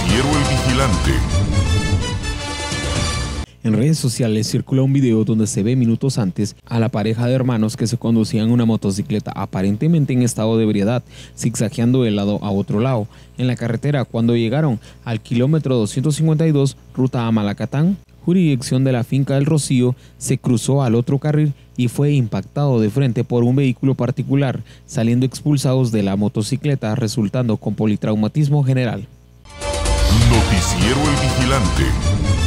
Noticiero El Vigilante. En redes sociales circula un video donde se ve minutos antes a la pareja de hermanos que se conducían una motocicleta aparentemente en estado de ebriedad, zigzagueando de lado a otro lado en la carretera cuando llegaron al kilómetro 252, ruta a Malacatán, jurisdicción de la finca del Rocío. Se cruzó al otro carril y fue impactado de frente por un vehículo particular, saliendo expulsados de la motocicleta, resultando con politraumatismo general. Noticiero El Vigilante.